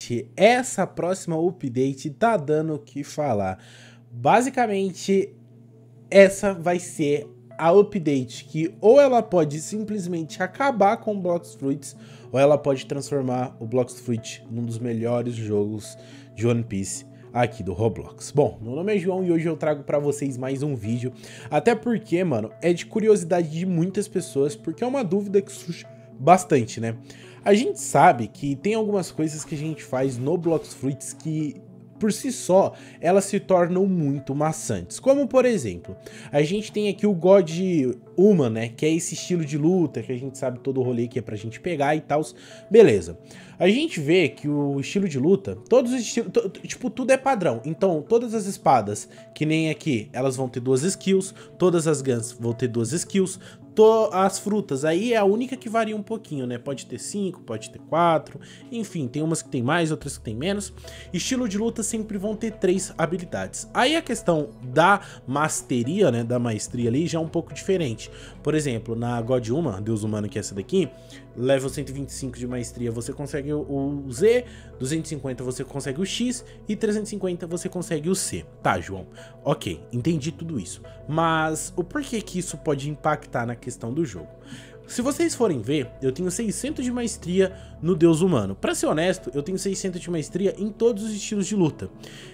gente, essa próxima update tá dando o que falar. Basicamente, essa vai ser a update que ou ela pode simplesmente acabar com o Blox Fruits, ou ela pode transformar o Blox Fruit num dos melhores jogos de One Piece aqui do Roblox. Bom, meu nome é João e hoje eu trago pra vocês mais um vídeo, até porque, mano, é de curiosidade de muitas pessoas, porque é uma dúvida que surge bastante, né? A gente sabe que tem algumas coisas que a gente faz no Blox Fruits que, por si só, elas se tornam muito maçantes. Como, por exemplo, a gente tem aqui o God Human, né? Que é esse estilo de luta, que a gente sabe todo o rolê que é pra gente pegar e tal. Beleza. A gente vê que o estilo de luta, todos os estilos, tipo, tudo é padrão. Então, todas as espadas, que nem aqui, elas vão ter 2 skills, todas as guns vão ter 2 skills, as frutas, aí é a única que varia um pouquinho, né? Pode ter 5, pode ter 4, enfim, tem umas que tem mais, outras que tem menos. Estilo de luta sempre vão ter 3 habilidades. Aí a questão da masteria, né? Da maestria ali já é um pouco diferente. Por exemplo, na God Human, Deus Humano, que é essa daqui, level 125 de maestria você consegue o Z, 250 você consegue o X e 350 você consegue o C. Tá, João? Ok, entendi tudo isso. Mas o porquê que isso pode impactar na questão do jogo? Se vocês forem ver, eu tenho 600 de maestria no Deus Humano. Pra ser honesto, eu tenho 600 de maestria em todos os estilos de luta.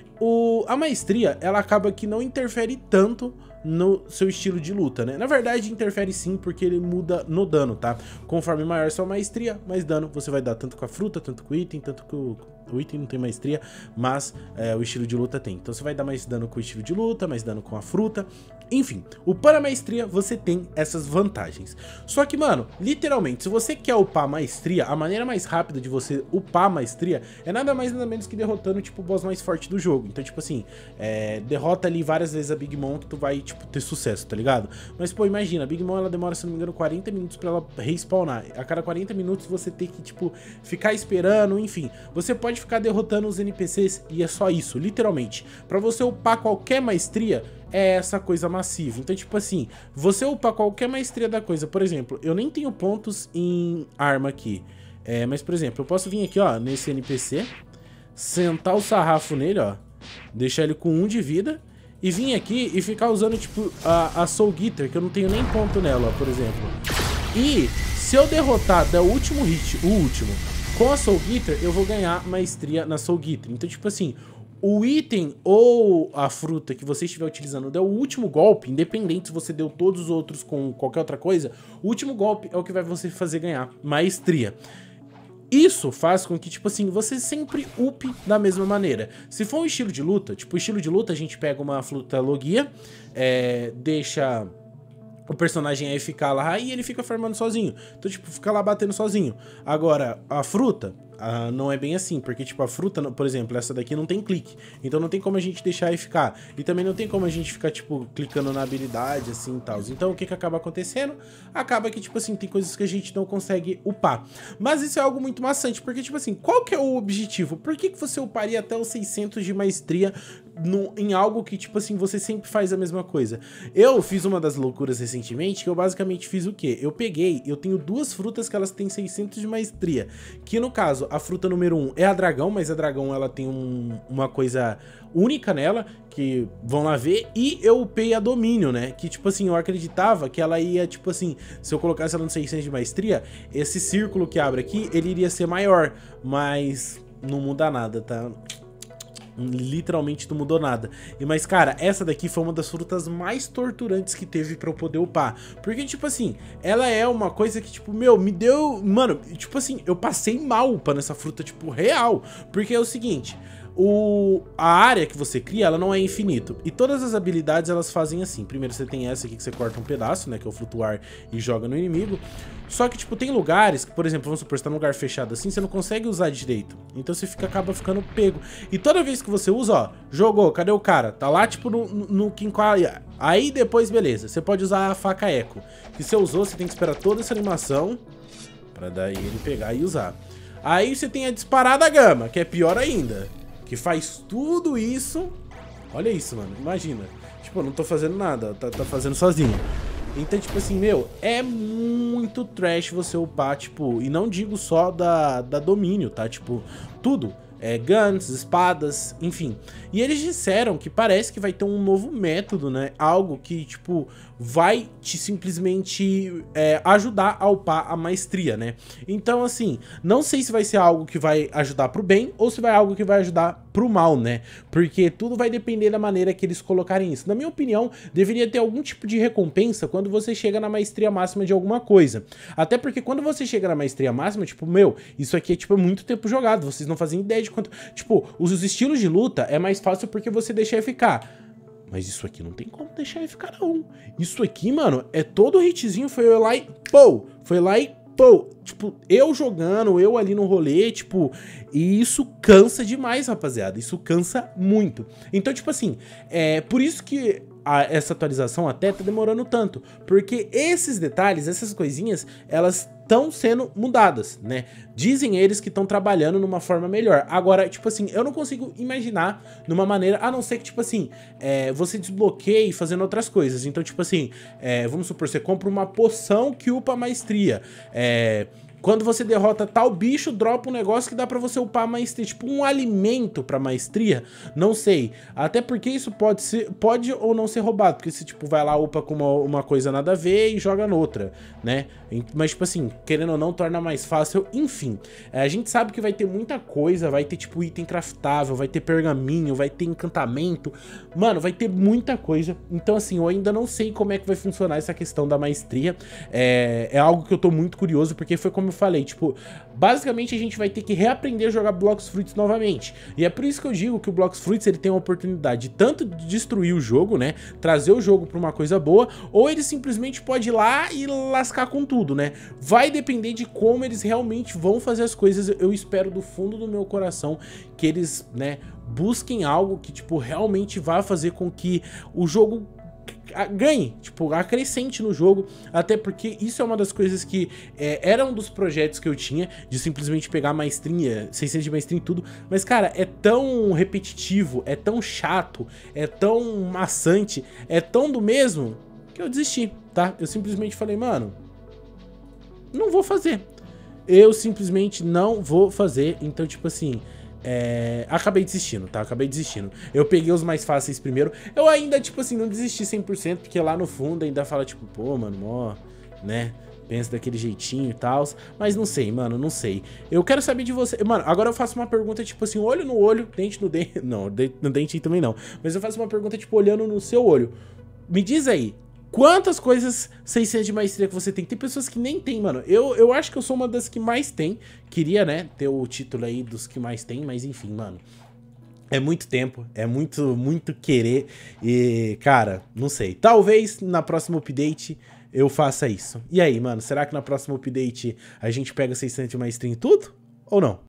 A maestria, ela acaba que não interfere tanto no seu estilo de luta, né? Na verdade, interfere sim, porque ele muda no dano, tá? Conforme maior sua maestria, mais dano você vai dar tanto com a fruta, tanto com o item, tanto com o item não tem maestria, mas o estilo de luta tem. Então você vai dar mais dano com o estilo de luta, mais dano com a fruta. Enfim, upando a maestria, você tem essas vantagens. Só que, mano, literalmente, se você quer upar a maestria, a maneira mais rápida de você upar a maestria é nada mais nada menos que derrotando, tipo, o boss mais forte do jogo. Então, tipo assim, derrota ali várias vezes a Big Mom que tu vai, tipo, ter sucesso, tá ligado? Mas, pô, imagina, a Big Mom, ela demora, se não me engano, 40 minutos pra ela respawnar. A cada 40 minutos você tem que, tipo, ficar esperando, enfim. Você pode ficar derrotando os NPCs e é só isso, literalmente. Pra você upar qualquer maestria, é essa coisa massiva. Então, tipo assim, você upar qualquer maestria da coisa, por exemplo, eu nem tenho pontos em arma aqui, mas, por exemplo, eu posso vir aqui, ó, nesse NPC, sentar o sarrafo nele, ó, deixar ele com 1 de vida, e vir aqui e ficar usando, tipo, a Soul Getter, que eu não tenho nem ponto nela, ó, por exemplo. E se eu derrotar, der o último hit, o último, com a Soul Getter, eu vou ganhar maestria na Soul Getter. Então, tipo assim, o item ou a fruta que você estiver utilizando deu o último golpe, independente se você deu todos os outros com qualquer outra coisa, o último golpe é o que vai você fazer ganhar maestria. Isso faz com que, tipo assim, você sempre upe da mesma maneira. Se for um estilo de luta, tipo, estilo de luta, a gente pega uma fruta logia, deixa o personagem aí ficar lá e ele fica farmando sozinho. Então, tipo, fica lá batendo sozinho. Agora, a fruta, não é bem assim, porque, tipo, a fruta, por exemplo, essa daqui não tem clique. Então não tem como a gente deixar aí ficar. E também não tem como a gente ficar, tipo, clicando na habilidade, assim, e tal. Então, o que que acaba acontecendo? Acaba que, tipo assim, tem coisas que a gente não consegue upar. Mas isso é algo muito maçante, porque, tipo assim, qual que é o objetivo? Por que que você uparia até os 600 de maestria em algo que, tipo assim, você sempre faz a mesma coisa? Eu fiz uma das loucuras recentemente, que eu basicamente fiz o quê? Eu tenho 2 frutas que elas têm 600 de maestria, que no caso, a fruta número 1 é a dragão, mas a dragão ela tem uma coisa única nela, que vão lá ver, e eu upei a domínio, né, que tipo assim, eu acreditava que ela ia, tipo assim, se eu colocasse ela no 600 de maestria, esse círculo que abre aqui, ele iria ser maior, mas não muda nada, tá? Literalmente não mudou nada. Mas, cara, essa daqui foi uma das frutas mais torturantes que teve pra eu poder upar. Porque, tipo assim, ela é uma coisa que, tipo, meu, me deu... Mano, tipo assim, eu passei mal upando essa fruta, tipo, real. Porque é o seguinte... A área que você cria, ela não é infinito. E todas as habilidades, elas fazem assim. Primeiro você tem essa aqui que você corta um pedaço, né, que é o flutuar e joga no inimigo. Só que, tipo, tem lugares que, por exemplo, vamos supor, você tá num lugar fechado assim, você não consegue usar direito. Então você acaba ficando pego. E toda vez que você usa, ó, jogou, cadê o cara? Tá lá, tipo, no quinqualha. Aí depois, beleza, você pode usar a faca eco. Que você usou, você tem que esperar toda essa animação pra daí ele pegar e usar. Aí você tem a disparada gama, que é pior ainda, que faz tudo isso. Olha isso, mano, imagina. Tipo, eu não tô fazendo nada, tá fazendo sozinho. Então, tipo assim, meu, é muito trash você upar, tipo, e não digo só da domínio, tá? Tipo, tudo. guns, espadas, enfim. E eles disseram que parece que vai ter um novo método, né? Algo que, tipo, vai te simplesmente ajudar a upar a maestria, né? Então, assim, não sei se vai ser algo que vai ajudar pro bem ou se vai algo que vai ajudar pro mal, né? Porque tudo vai depender da maneira que eles colocarem isso. Na minha opinião, deveria ter algum tipo de recompensa quando você chega na maestria máxima de alguma coisa. Até porque quando você chega na maestria máxima, tipo, meu, isso aqui é, tipo, muito tempo jogado. Vocês não fazem ideia de quanto... Tipo, os estilos de luta é mais fácil porque você deixa FK. Mas isso aqui não tem como deixar FK, não. Isso aqui, mano, é todo hitzinho, foi lá e... Pô! Foi lá e... Pô, tipo, eu jogando, eu ali no rolê, tipo, e isso cansa demais, rapaziada, isso cansa muito. Então, tipo assim, por isso que essa atualização até tá demorando tanto, porque esses detalhes, essas coisinhas, elas estão sendo mudadas, né? Dizem eles que estão trabalhando numa forma melhor. Agora, tipo assim, eu não consigo imaginar numa maneira, a não ser que, tipo assim, você desbloqueie fazendo outras coisas. Então, tipo assim, vamos supor, você compra uma poção que upa a maestria. Quando você derrota tal bicho, dropa um negócio que dá pra você upar a maestria. Tipo, um alimento pra maestria, não sei. Até porque isso pode ou não ser roubado. Porque você, tipo, vai lá, upa com uma coisa nada a ver e joga noutra, né? Mas, tipo assim, querendo ou não, torna mais fácil. Enfim, a gente sabe que vai ter muita coisa. Vai ter, tipo, item craftável, vai ter pergaminho, vai ter encantamento. Mano, vai ter muita coisa. Então, assim, eu ainda não sei como é que vai funcionar essa questão da maestria. É algo que eu tô muito curioso, porque foi como eu falei, tipo, basicamente a gente vai ter que reaprender a jogar Blox Fruits novamente. E é por isso que eu digo que o Blox Fruits, ele tem a oportunidade tanto de destruir o jogo, né, trazer o jogo pra uma coisa boa, ou ele simplesmente pode ir lá e lascar com tudo, né. Vai depender de como eles realmente vão fazer as coisas. Eu espero do fundo do meu coração que eles, né, busquem algo que, tipo, realmente vá fazer com que o jogo ganhe, tipo, acrescente no jogo, até porque isso é uma das coisas que era um dos projetos que eu tinha, de simplesmente pegar maestria, 600 de maestria em tudo, mas cara, é tão repetitivo, é tão chato, é tão maçante, é tão do mesmo, que eu desisti, tá? Eu simplesmente falei, mano, não vou fazer, eu simplesmente não vou fazer, então tipo assim... acabei desistindo, tá? Acabei desistindo. Eu peguei os mais fáceis primeiro. Eu ainda, tipo assim, não desisti 100%, porque lá no fundo ainda fala, tipo, pô, mano, ó, né? Pensa daquele jeitinho e tal. Mas não sei, mano, não sei. Eu quero saber de você. Mano, agora eu faço uma pergunta, tipo assim, olho no olho, dente no dente. Não, no dente também não. Mas eu faço uma pergunta, tipo, olhando no seu olho. Me diz aí. Quantas coisas 600 de maestria que você tem? Tem pessoas que nem tem, mano. Eu acho que eu sou uma das que mais tem. Queria, né, ter o título aí dos que mais tem, mas enfim, mano. É muito tempo, é muito querer e, cara, não sei. Talvez na próxima update eu faça isso. E aí, mano, será que na próxima update a gente pega 600 de maestria em tudo? Ou não?